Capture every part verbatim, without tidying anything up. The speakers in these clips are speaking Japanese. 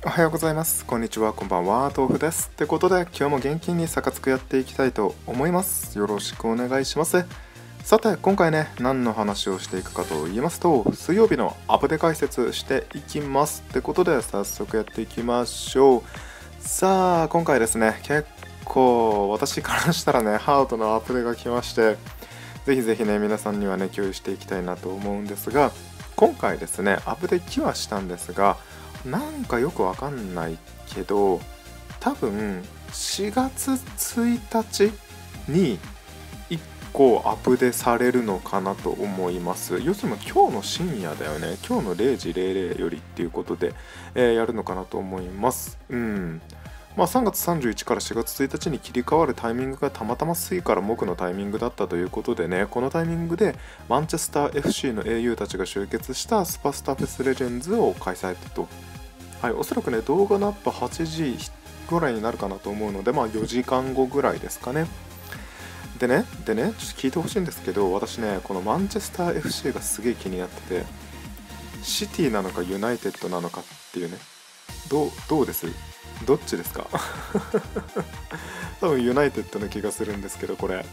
おはようございます。こんにちは。こんばんは。豆腐です。ってことで、今日も元気にサカツクやっていきたいと思います。よろしくお願いします。さて、今回ね、何の話をしていくかと言いますと、水曜日のアップデ解説していきます。ってことで、早速やっていきましょう。さあ、今回ですね、結構私からしたらね、ハードなアップデが来まして、ぜひぜひね、皆さんにはね、共有していきたいなと思うんですが、今回ですね、アップデ来はしたんですが、なんかよくわかんないけど、多分しがつついたちにいっこアップデされるのかなと思います。要するに今日の深夜だよね。今日のれいじれいれいよりっていうことで、えーやるのかなと思います。うん。まあさんがつさんじゅういちからしがつついたちに切り替わるタイミングがたまたま水から木のタイミングだったということでね、このタイミングでマンチェスター エフシー の英雄たちが集結したスパスタフェスレジェンズを開催と。はい、おそらくね、動画のアップはちじぐらいになるかなと思うので、まあよじかんごぐらいですかね。でね、でね、ちょっと聞いてほしいんですけど、私ね、このマンチェスター エフシー がすげえ気になってて、シティなのかユナイテッドなのかっていうね、どう、どうですどっちですか？多分ユナイテッドな気がするんですけど、これ。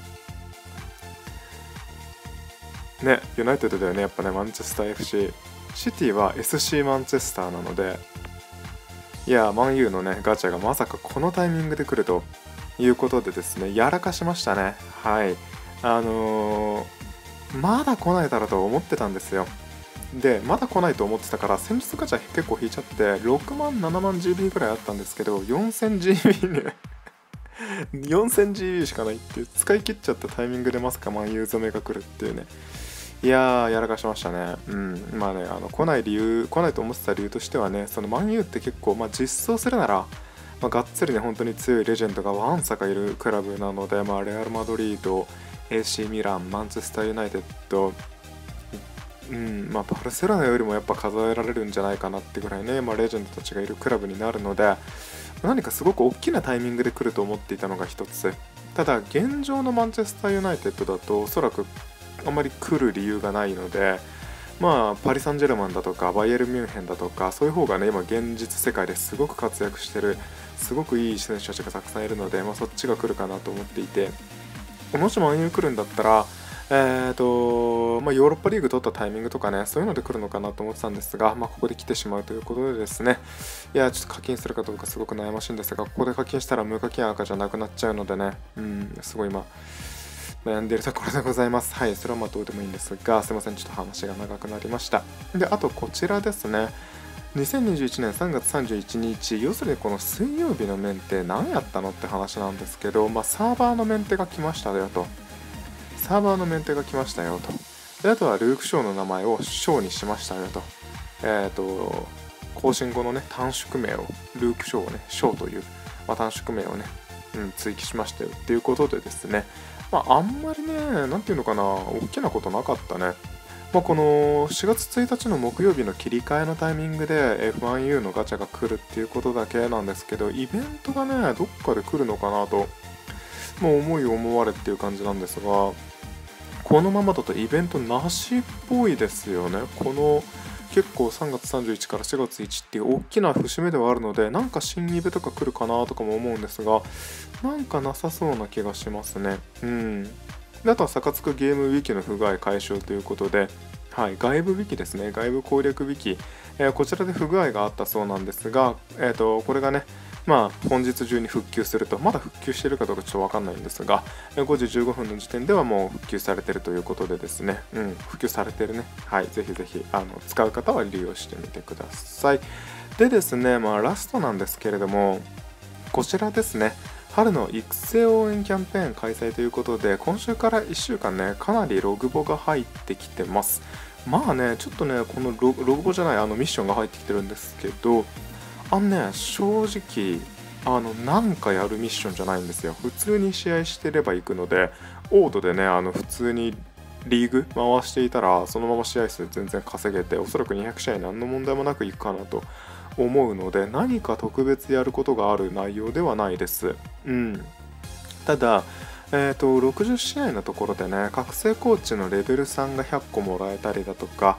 ね、ユナイテッドだよね、やっぱね、マンチェスター エフシー。シティは エスシー マンチェスターなので、いや、マンユーのね、ガチャがまさかこのタイミングで来るということでですね、やらかしましたね。はい。あのー、まだ来ないだろうと思ってたんですよ。で、まだ来ないと思ってたから、先日ガチャ結構引いちゃって、ろくまん、ななまん ジービー ぐらいあったんですけど、よんせん ジービー ね、よんせん ジービー しかないっていう、使い切っちゃったタイミングでまさかマンユー染めが来るっていうね。いやー、やらかしましたね。うん。まあね、あの来ない理由、来ないと思ってた理由としてはね、そのマンユーって結構、まあ、実装するなら、まあ、がっつりね、本当に強いレジェンドがわんさかいるクラブなので、まあ、レアル・マドリード、エーシー ミラン、マンチェスター・ユナイテッド、うん、まあ、バルセロナよりもやっぱ数えられるんじゃないかなってぐらいね、まあ、レジェンドたちがいるクラブになるので、何かすごく大きなタイミングで来ると思っていたのが一つ。ただ、現状のマンチェスター・ユナイテッドだと、おそらくあまり来る理由がないので、まあパリ・サンジェルマンだとかバイエル・ミュンヘンだとか、そういう方がね、今現実世界ですごく活躍してる、すごくいい選手たちがたくさんいるので、まあ、そっちが来るかなと思っていて、もしマンユー来るんだったら、えーとまあ、ヨーロッパリーグ取ったタイミングとかね、そういうので来るのかなと思ってたんですが、まあ、ここで来てしまうということでですね、いや、ちょっと課金するかどうかすごく悩ましいんですが、ここで課金したら無課金赤じゃなくなっちゃうのでね、うん、すごい今、悩んでいるところでございます。はい、それはまあどうでもいいんですが、すいません、ちょっと話が長くなりました。で、あとこちらですね。にせんにじゅういちねんさんがつさんじゅういちにち、要するにこの水曜日のメンテ何やったのって話なんですけど、まあ、サーバーのメンテが来ましたよと。サーバーのメンテが来ましたよと。で、あとはルーク・ショーの名前をショーにしましたよと。えっ、ー、と、更新後のね、短縮名を、ルーク・ショーをね、ショーという、まあ、短縮名をね、うん、追記しましたよっていうことでですね、まあ、あんまりね、なんていうのかな、大きなことなかったね。まあ、このしがつついたちの木曜日の切り替えのタイミングで エフワンユー のガチャが来るっていうことだけなんですけど、イベントがね、どっかで来るのかなと、もう思い思われっていう感じなんですが、このままだとイベントなしっぽいですよね。この結構さんがつさんじゅういちからしがつついたちっていう大きな節目ではあるので、なんか新イベとか来るかなとかも思うんですが、なんかなさそうな気がしますね。うん。で、あとはサカツクゲームウィキの不具合解消ということで、はい、外部ウィキですね、外部攻略ウィキ、えーこちらで不具合があったそうなんですが、えーと、これがね、まあ、本日中に復旧すると、まだ復旧しているかどうかちょっとわかんないんですが、ごじじゅうごふんの時点ではもう復旧されているということでですね、うん、復旧されてるね。はい、ぜひぜひ、あの、使う方は利用してみてください。でですね、まあ、ラストなんですけれども、こちらですね、春の育成応援キャンペーン開催ということで、今週からいっしゅうかんね、かなりログボが入ってきてます。まあね、ちょっとね、このロログボじゃない、あのミッションが入ってきてるんですけど、あのね、正直、あの、なんかやるミッションじゃないんですよ。普通に試合してれば行くので、オードでね、あの、普通にリーグ回していたら、そのまま試合数全然稼げて、おそらくにひゃく試合何の問題もなくいくかなと思うので、何か特別やることがある内容ではないです。うん。ただ、えーと、ろくじゅう試合のところでね、覚醒コーチのレベルさんがひゃっこもらえたりだとか、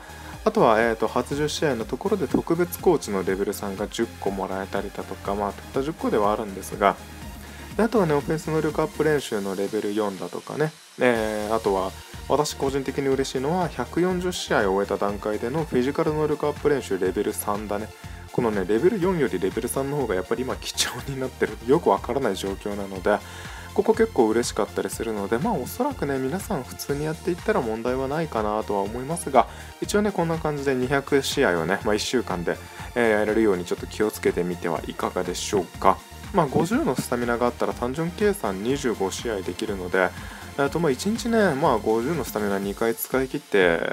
あとは、えー、と初じゅう試合のところで特別コーチのレベルさんがじゅっこもらえたりだとか、まあたったじゅっこではあるんですが、であとはねオフェンス能力アップ練習のレベルよんだとかね、えー、あとは私個人的に嬉しいのはひゃくよんじゅう試合を終えた段階でのフィジカル能力アップ練習レベルさんだね。このねレベルよんよりレベルさんの方がやっぱり今貴重になってる、よくわからない状況なので、ここ結構嬉しかったりするので、まあおそらくね皆さん普通にやっていったら問題はないかなとは思いますが、一応ねこんな感じでにひゃく試合をね、まあ、いっしゅうかんで、えーやれるようにちょっと気をつけてみてはいかがでしょうか。まあごじゅうのスタミナがあったら単純計算にじゅうご試合できるので、あとまあいちにちね、まあ、ごじゅうのスタミナにかい使い切って、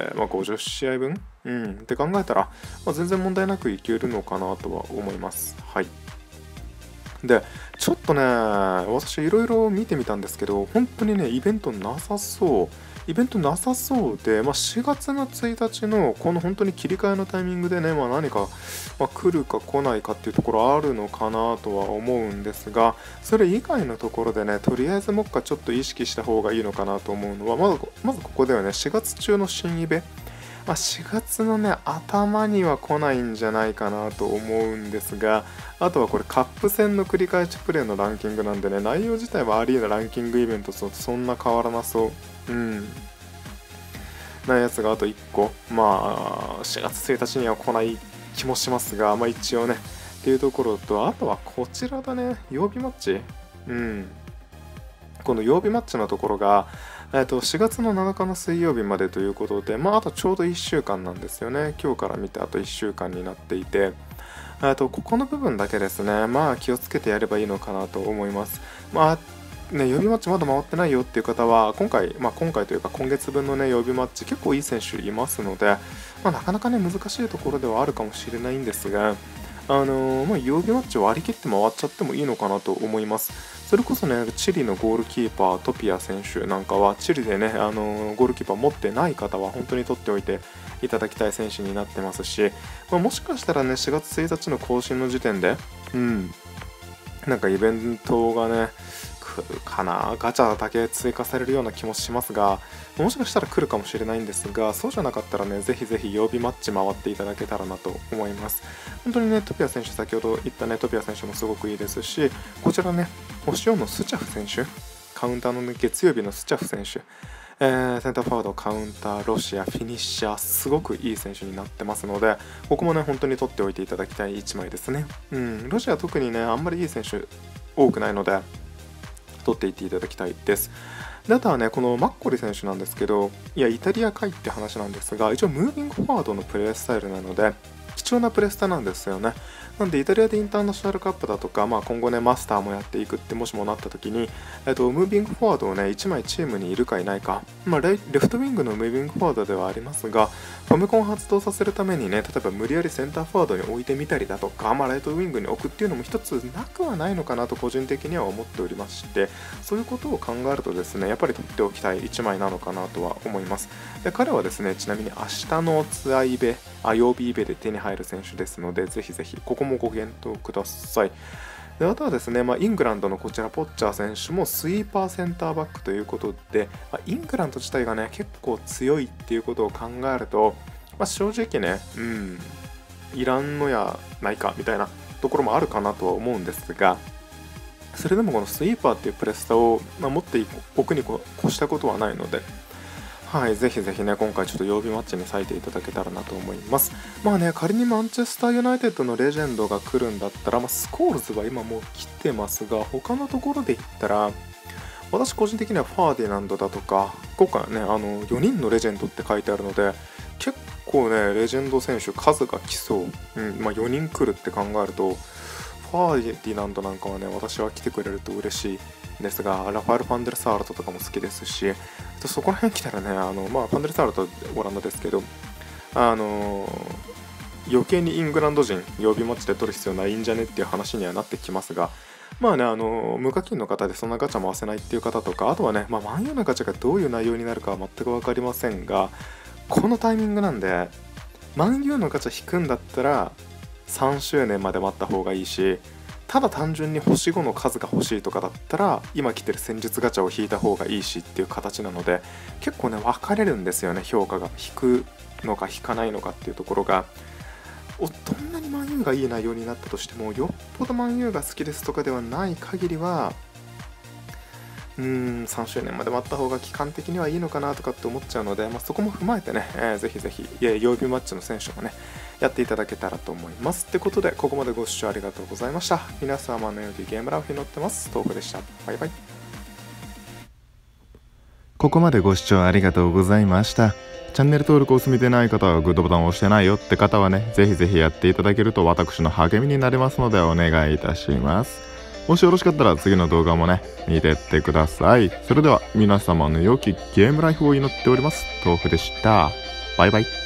まあ、ごじゅう試合分、うん、って考えたら、まあ、全然問題なくいけるのかなとは思います。はい。で、ちょっとね、私いろいろ見てみたんですけど、本当にね、イベントなさそう。イベントなさそうで、まあ、しがつのついたちのこの本当に切り替えのタイミングでね、まあ、何か、まあ、来るか来ないかっていうところあるのかなとは思うんですが、それ以外のところでね、とりあえずもっかちょっと意識した方がいいのかなと思うのは、まずまずここではね、しがつ中の新イベ、まあ、しがつのね、頭には来ないんじゃないかなと思うんですが、あとはこれカップ戦の繰り返しプレイのランキングなんでね、内容自体はアリーナランキングイベントとそんな変わらなそう。うん。なやつがあといっこ。まあ、しがつついたちには来ない気もしますが、まあ一応ね、っていうところと、あとはこちらだね、曜日マッチ。うん。この曜日マッチのところが、えっと、しがつのなのかの水曜日までということで、まあ、あとちょうどいっしゅうかんなんですよね。今日から見てあといっしゅうかんになっていて、えっと、ここの部分だけですね、まあ気をつけてやればいいのかなと思います。まあね、曜日マッチまだ回ってないよっていう方は、今回、まあ、今回というか今月分のね、曜日マッチ結構いい選手いますので、まあ、なかなかね、難しいところではあるかもしれないんですが、あのーまあ、曜日マッチを割り切って回っちゃってもいいのかなと思います。それこそね、チリのゴールキーパー、トピア選手なんかは、チリでね、あのーゴールキーパー持ってない方は本当に取っておいていただきたい選手になってますし、まあ、もしかしたらね、しがつついたちの更新の時点で、うん、なんかイベントがね、来るかな、ガチャだけ追加されるような気もしますが、もしかしたら来るかもしれないんですが、そうじゃなかったらね、ぜひぜひ曜日マッチ回っていただけたらなと思います。本当にね、トピア選手、先ほど言ったね、トピア選手もすごくいいですし、こちらね、星よんのスチャフ選手、カウンターの、ね、月曜日のスチャフ選手、えー、センターフォワード、カウンター、ロシア、フィニッシャー、すごくいい選手になってますので、ここもね、本当に取っておいていただきたいいちまいですね。うん、ロシア特にね、あんまりいい選手多くないので、取っていっていただきたいです。であとはね、このマッコリ選手なんですけど、いや、イタリアかいって話なんですが、一応ムービングフォワードのプレースタイルなので、貴重なプレスタなんですよね。なんでイタリアでインターナショナルカップだとか、まあ、今後ねマスターもやっていくってもしもなった時に、えっと、ムービングフォワードをねいちまいチームにいるかいないか、まあ、レレフトウィングのムービングフォワードではありますが、ファミコンを発動させるためにね、例えば無理やりセンターフォワードに置いてみたりだとか、まあ、ライトウィングに置くっていうのも一つなくはないのかなと個人的には思っておりまして、そういうことを考えるとですね、やっぱり取っておきたいいちまいなのかなとは思います。で彼はですね、ちなみに明日のツアーイベ、あ曜日イベで手に入る選手ですので、ぜひぜひここもご検討ください。であとはですね、まあ、イングランドのこちらポッチャー選手もスイーパーセンターバックということで、まあ、イングランド自体がね結構強いっていうことを考えると、まあ、正直ね、うん、いらんのやないかみたいなところもあるかなとは思うんですが、それでもこのスイーパーっていうプレスタを、まあ、持っておくに越したことはないので、はい、ぜひぜひね、今回ちょっと曜日マッチに割いていただけたらなと思います。まあね、仮にマンチェスターユナイテッドのレジェンドが来るんだったら、まあ、スコールズは今もう来てますが、他のところで言ったら、私個人的にはファーディナンドだとか、今回ね、あのよにんのレジェンドって書いてあるので、結構ね、レジェンド選手数が来そう。うん、まあ、よにん来るって考えると、ファーディナンドなんかはね、私は来てくれると嬉しいですが、ラファエル・ファンデルサールトとかも好きですし、そこら辺来たらね、あのまあ、ファンデルサールトオランダですけど、あの余計にイングランド人曜日マッチで取る必要ないんじゃねっていう話にはなってきますが、まあね、あの無課金の方でそんなガチャ回せないっていう方とか、あとはね、まあ、マンユーのガチャがどういう内容になるかは全く分かりませんが、このタイミングなんで、マンユーのガチャ引くんだったらさんしゅうねんまで待った方がいいし、 ただ単純に星ごの数が欲しいとかだったら今来てる戦術ガチャを引いた方がいいしっていう形なので、結構ね分かれるんですよね、評価が。引くのか引かないのかっていうところが。おどんなにマンユーがいい内容になったとしても、よっぽどマンユーが好きですとかではない限りはうーんさんしゅうねんまで待った方が期間的にはいいのかなとかって思っちゃうので、まあ、そこも踏まえてね、えー、ぜひぜひ曜日マッチの選手もねやっていただけたらと思います。ってことでここまでご視聴ありがとうございました。皆様のようにゲームラウフに乗ってます。豆腐でした。バイバイ。 ここまでご視聴ありがとうございました。チャンネル登録を済みでない方はグッドボタンを押してないよって方はね、ぜひぜひやっていただけると私の励みになりますのでお願いいたします。もしよろしかったら次の動画もね見てってください。それでは皆様の良きゲームライフを祈っております。豆腐でした。バイバイ。